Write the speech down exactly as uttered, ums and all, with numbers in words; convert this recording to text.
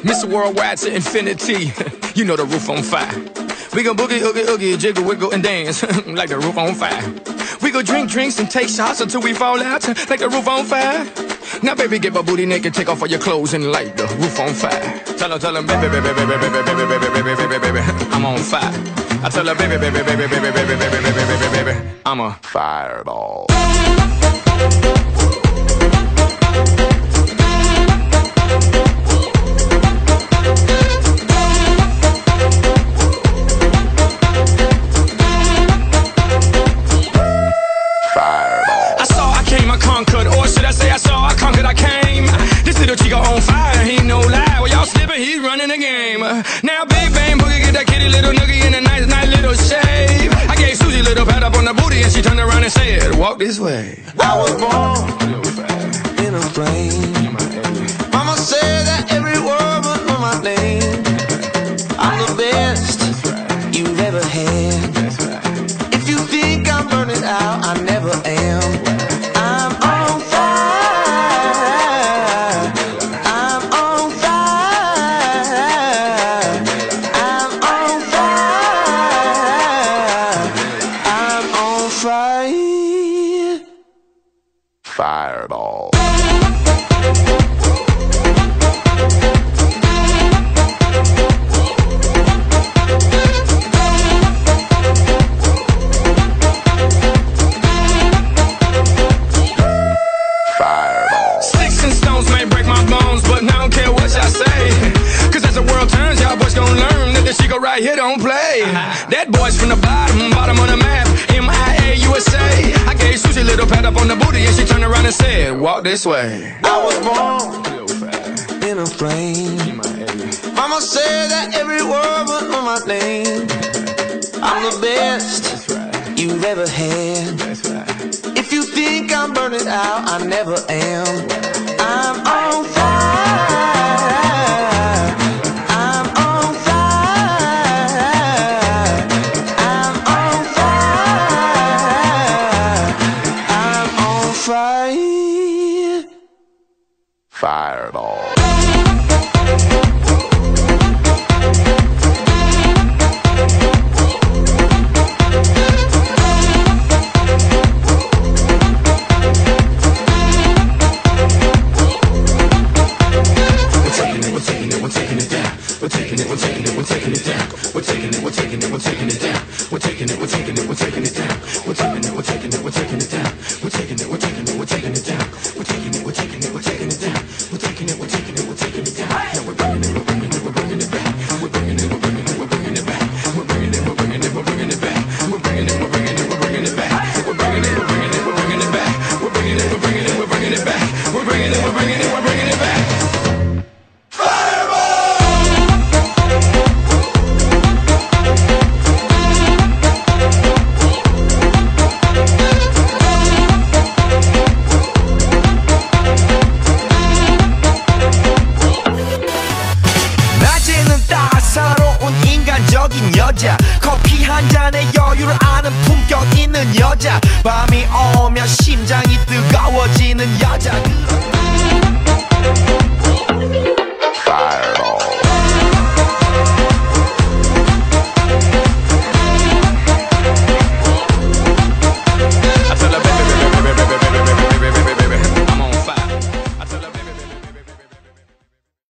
Mister Worldwide to infinity. You know the roof on fire. We go boogie, oogie, oogie, jiggle, wiggle, and dance like the roof on fire. We go drink drinks and take shots until we fall out like the roof on fire. Now baby, get my booty naked, take off all your clothes and light the roof on fire. Tell her, tell her, baby, baby, baby, baby, baby, baby, baby, baby, baby, baby, I'm on fire. I tell her, baby, baby, baby, baby, baby, baby, baby, baby, baby, baby, I'm a fireball. Conquered, or should I say I saw, I conquered, I came. This little chico on fire, he no lie. Well, y'all slipping, he's running the game. Now Big Bang Boogie get that kitty little noogie in a nice, nice little shave. I gave Susie a little pat up on the booty and she turned around and said, walk this way. I was born in a flame. Mama said that every word was on my name. I'm the best you've ever had. If you think I'm burning out, I never am. Fireball. Fireball. Sticks and stones may break my bones, but I don't care what y'all say. Cause as the world turns, y'all boys gon' learn that this shit go right here don't play. That boy's from the bottom, bottom of the map, M I A U S A. I gave Susie a little pat up on the booty and she turned around and said, walk this way. I was born in a flame. Mama said that every word was on my name. I'm the best you've ever had. If you think I'm burning out, I never am. I'm on fire. I'm on fire. I'm on fire. I'm on fire. Fireball. We're taking it, we're taking it, we're taking it down. We're taking it, we're taking it, we're taking it down. We're taking it, we're taking it, we're taking it down. We're taking it, we're taking it, we're taking it down. We're taking it, we're taking it, we're taking it down. We're taking it, we're taking it, we're taking it down. We're taking it, we're taking it, we're taking it down. Now we're bringing it, we're bringing it, we're bringing it back. We're bringing it, we're bringing it, we're bringing it back. We're bringing it, we're bringing it, we're bringing it back. We're bringing it, we're bringing it, we're bringing it back. We're bringing it, we're bringing it, we're bringing it back. We're bringing it, we're bringing it, we're bringing it back. We're bringing it, we're bringing it, we're bringing it back. 여자 커피 한 잔에 여유를 아는 품격 있는 여자 밤이 오면 심장이 뜨거워지는 여자